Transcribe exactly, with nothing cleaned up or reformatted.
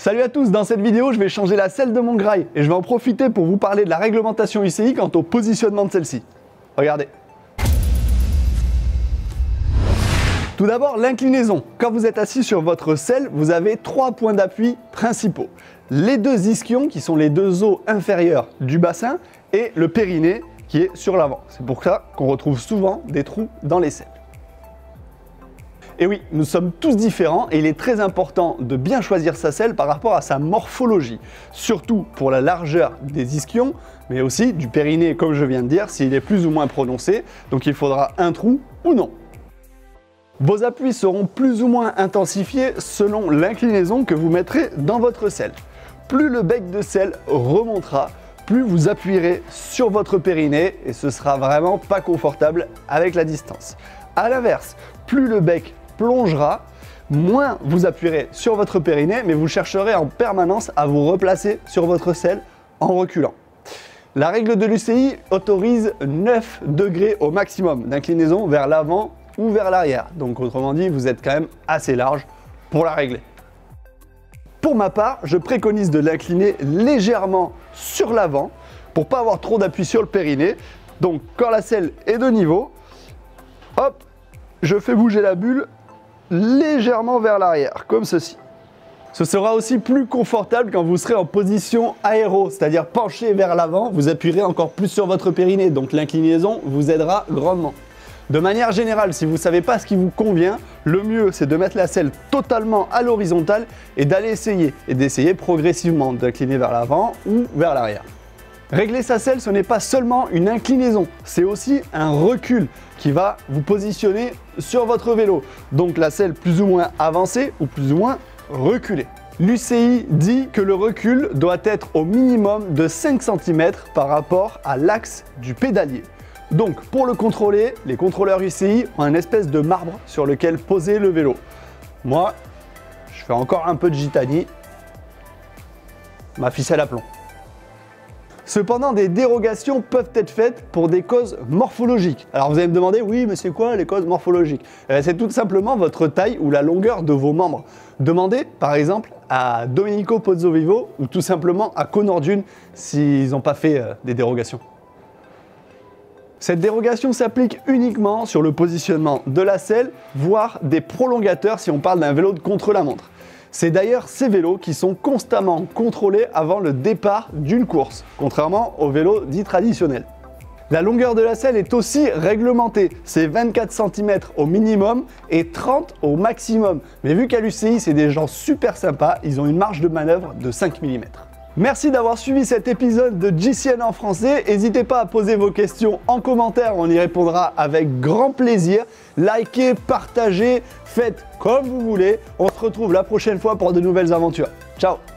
Salut à tous, dans cette vidéo je vais changer la selle de mon graille et je vais en profiter pour vous parler de la réglementation U C I quant au positionnement de celle-ci. Regardez. Tout d'abord, l'inclinaison. Quand vous êtes assis sur votre selle, vous avez trois points d'appui principaux. Les deux ischions, qui sont les deux os inférieurs du bassin, et le périnée, qui est sur l'avant. C'est pour ça qu'on retrouve souvent des trous dans les selles. Et oui, nous sommes tous différents et il est très important de bien choisir sa selle par rapport à sa morphologie. Surtout pour la largeur des ischions, mais aussi du périnée, comme je viens de dire, s'il est plus ou moins prononcé. Donc il faudra un trou ou non. Vos appuis seront plus ou moins intensifiés selon l'inclinaison que vous mettrez dans votre selle. Plus le bec de selle remontera, plus vous appuierez sur votre périnée et ce sera vraiment pas confortable avec la distance. A l'inverse, plus le bec plongera, moins vous appuierez sur votre périnée, mais vous chercherez en permanence à vous replacer sur votre selle en reculant. La règle de l'U C I autorise neuf degrés au maximum d'inclinaison vers l'avant ou vers l'arrière. Donc autrement dit, vous êtes quand même assez large pour la régler. Pour ma part, je préconise de l'incliner légèrement sur l'avant pour pas avoir trop d'appui sur le périnée. Donc quand la selle est de niveau, hop, je fais bouger la bulle légèrement vers l'arrière, comme ceci. Ce sera aussi plus confortable quand vous serez en position aéro, c'est-à-dire penché vers l'avant, vous appuierez encore plus sur votre périnée, donc l'inclinaison vous aidera grandement. De manière générale, si vous ne savez pas ce qui vous convient, le mieux c'est de mettre la selle totalement à l'horizontale et d'aller essayer, et d'essayer progressivement d'incliner vers l'avant ou vers l'arrière. Régler sa selle, ce n'est pas seulement une inclinaison, c'est aussi un recul qui va vous positionner sur votre vélo. Donc la selle plus ou moins avancée ou plus ou moins reculée. L'U C I dit que le recul doit être au minimum de cinq centimètres par rapport à l'axe du pédalier. Donc pour le contrôler, les contrôleurs U C I ont un espèce de marbre sur lequel poser le vélo. Moi, je fais encore un peu de Gitani, ma ficelle à plomb. Cependant, des dérogations peuvent être faites pour des causes morphologiques. Alors vous allez me demander, oui, mais c'est quoi les causes morphologiques? eh C'est tout simplement votre taille ou la longueur de vos membres. Demandez par exemple à Domenico Pozzovivo ou tout simplement à Connor Dune s'ils n'ont pas fait euh, des dérogations. Cette dérogation s'applique uniquement sur le positionnement de la selle, voire des prolongateurs si on parle d'un vélo de contre-la-montre. C'est d'ailleurs ces vélos qui sont constamment contrôlés avant le départ d'une course, contrairement aux vélos dits traditionnels. La longueur de la selle est aussi réglementée, c'est vingt-quatre centimètres au minimum et trente au maximum. Mais vu qu'à l'U C I c'est des gens super sympas, ils ont une marge de manœuvre de cinq millimètres. Merci d'avoir suivi cet épisode de G C N en français. N'hésitez pas à poser vos questions en commentaire, on y répondra avec grand plaisir. Likez, partagez, faites comme vous voulez. On se retrouve la prochaine fois pour de nouvelles aventures. Ciao!